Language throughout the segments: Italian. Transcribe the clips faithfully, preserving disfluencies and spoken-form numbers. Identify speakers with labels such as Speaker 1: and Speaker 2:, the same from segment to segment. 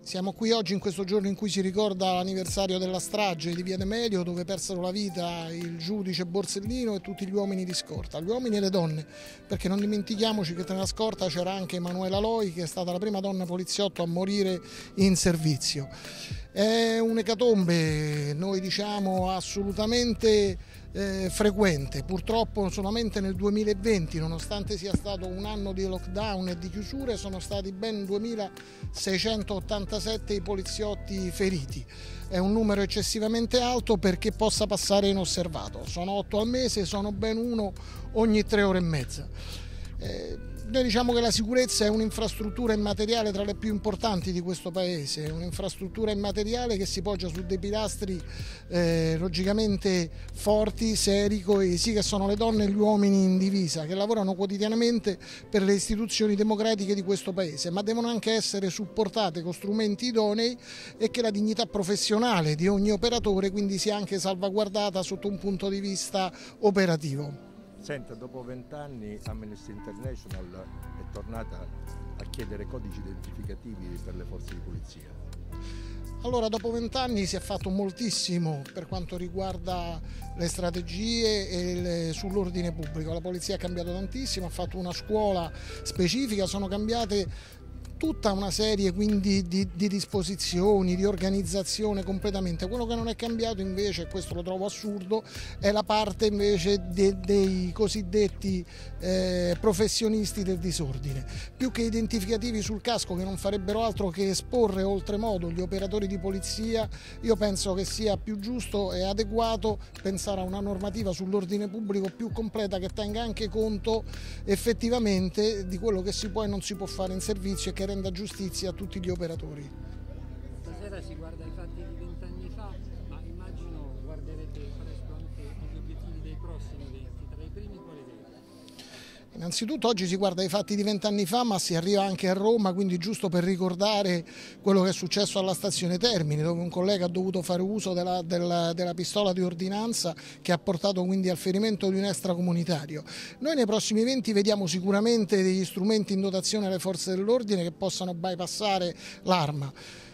Speaker 1: Siamo qui oggi in questo giorno in cui si ricorda l'anniversario della strage di Via D'Amelio, dove persero la vita il giudice Borsellino e tutti gli uomini di scorta, gli uomini e le donne, perché non dimentichiamoci che nella scorta c'era anche Emanuela Loi, che è stata la prima donna poliziotto a morire in servizio. È un'ecatombe, noi diciamo, assolutamente eh, frequente. Purtroppo solamente nel duemilaventi, nonostante sia stato un anno di lockdown e di chiusure, sono stati ben duemilaseicentottantasette i poliziotti feriti. È un numero eccessivamente alto perché possa passare inosservato. Sono otto al mese, sono ben uno ogni tre ore e mezza. Eh, Noi diciamo che la sicurezza è un'infrastruttura immateriale tra le più importanti di questo Paese, è un'infrastruttura immateriale che si poggia su dei pilastri eh, logicamente forti, seri, coesi, che sono le donne e gli uomini in divisa, che lavorano quotidianamente per le istituzioni democratiche di questo Paese, ma devono anche essere supportate con strumenti idonei e che la dignità professionale di ogni operatore quindi sia anche salvaguardata sotto un punto di vista operativo.
Speaker 2: Senta, dopo vent'anni Amnesty International è tornata a chiedere codici identificativi per le forze di polizia.
Speaker 1: Allora, dopo vent'anni si è fatto moltissimo per quanto riguarda le strategie e sull'ordine pubblico. La polizia ha cambiato tantissimo, ha fatto una scuola specifica, sono cambiate tutta una serie quindi di, di disposizioni, di organizzazione completamente. Quello che non è cambiato invece, e questo lo trovo assurdo, è la parte invece de, dei cosiddetti eh, professionisti del disordine. Più che identificativi sul casco, che non farebbero altro che esporre oltremodo gli operatori di polizia, io penso che sia più giusto e adeguato pensare a una normativa sull'ordine pubblico più completa, che tenga anche conto effettivamente di quello che si può e non si può fare in servizio e che renda giustizia a tutti gli operatori.
Speaker 3: Stasera si guarda i fatti di vent'anni fa, ma immagino guarderete presto anche gli obiettivi dei prossimi venti, tra i primi quali vedete?
Speaker 1: Innanzitutto oggi si guarda i fatti di vent'anni fa, ma si arriva anche a Roma, quindi giusto per ricordare quello che è successo alla stazione Termini, dove un collega ha dovuto fare uso della, della, della pistola di ordinanza, che ha portato quindi al ferimento di un extracomunitario. Noi nei prossimi venti vediamo sicuramente degli strumenti in dotazione alle forze dell'ordine che possano bypassare l'arma.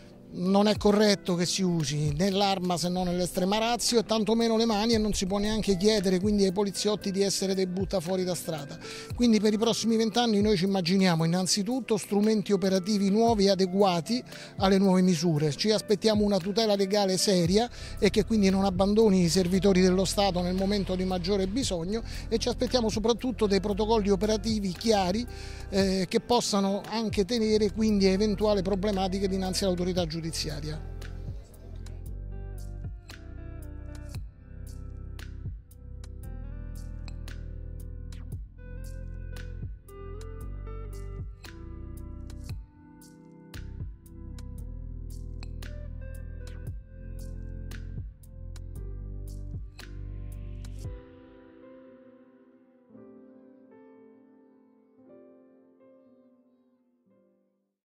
Speaker 1: Non è corretto che si usi né l'arma se non nell'estrema ratio e tantomeno le mani, e non si può neanche chiedere quindi ai poliziotti di essere dei buttafuori da strada. Quindi per i prossimi vent'anni noi ci immaginiamo innanzitutto strumenti operativi nuovi e adeguati alle nuove misure. Ci aspettiamo una tutela legale seria e che quindi non abbandoni i servitori dello Stato nel momento di maggiore bisogno, e ci aspettiamo soprattutto dei protocolli operativi chiari eh, che possano anche tenere quindi eventuali problematiche dinanzi all'autorità giudiziaria.